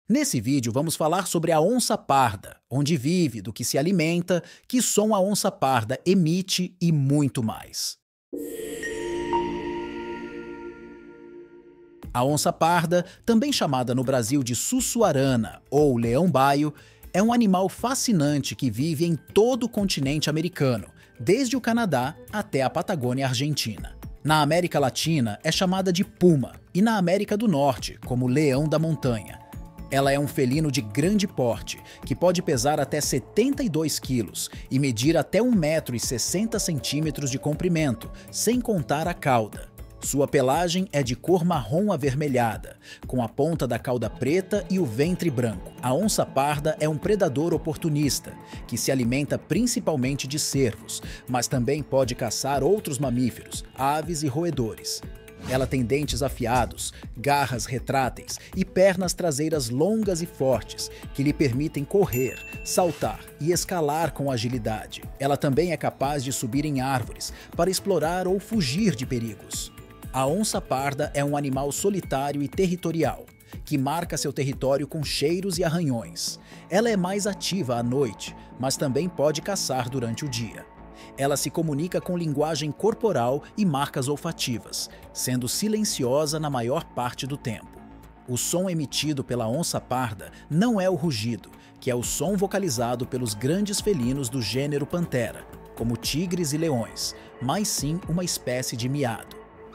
Nesse vídeo vamos falar sobre a onça parda, onde vive, do que se alimenta, que som a onça parda emite e muito mais. A onça parda, também chamada no Brasil de sussuarana ou leão-baio, é um animal fascinante que vive em todo o continente americano, desde o Canadá até a Patagônia Argentina. Na América Latina é chamada de puma e na América do Norte como leão da montanha. Ela é um felino de grande porte, que pode pesar até 72 quilos e medir até 1,60 m de comprimento, sem contar a cauda. Sua pelagem é de cor marrom avermelhada, com a ponta da cauda preta e o ventre branco. A onça parda é um predador oportunista, que se alimenta principalmente de cervos, mas também pode caçar outros mamíferos, aves e roedores. Ela tem dentes afiados, garras retráteis e pernas traseiras longas e fortes, que lhe permitem correr, saltar e escalar com agilidade. Ela também é capaz de subir em árvores para explorar ou fugir de perigos. A onça parda é um animal solitário e territorial, que marca seu território com cheiros e arranhões. Ela é mais ativa à noite, mas também pode caçar durante o dia. Ela se comunica com linguagem corporal e marcas olfativas, sendo silenciosa na maior parte do tempo. O som emitido pela onça parda não é o rugido, que é o som vocalizado pelos grandes felinos do gênero Panthera, como tigres e leões, mas sim uma espécie de miado.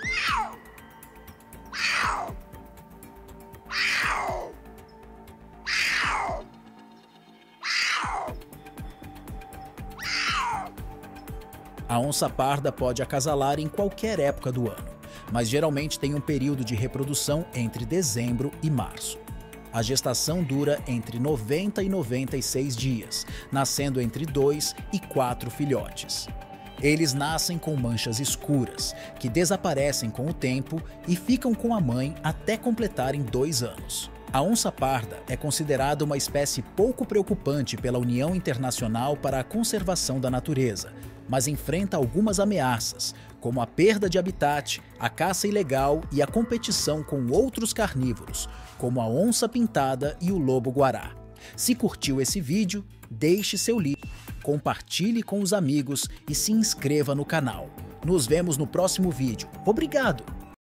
A onça parda pode acasalar em qualquer época do ano, mas geralmente tem um período de reprodução entre dezembro e março. A gestação dura entre 90 e 96 dias, nascendo entre 2 e 4 filhotes. Eles nascem com manchas escuras, que desaparecem com o tempo e ficam com a mãe até completarem 2 anos. A onça parda é considerada uma espécie pouco preocupante pela União Internacional para a Conservação da Natureza, mas enfrenta algumas ameaças, como a perda de habitat, a caça ilegal e a competição com outros carnívoros, como a onça pintada e o lobo-guará. Se curtiu esse vídeo, deixe seu like, compartilhe com os amigos e se inscreva no canal. Nos vemos no próximo vídeo. Obrigado!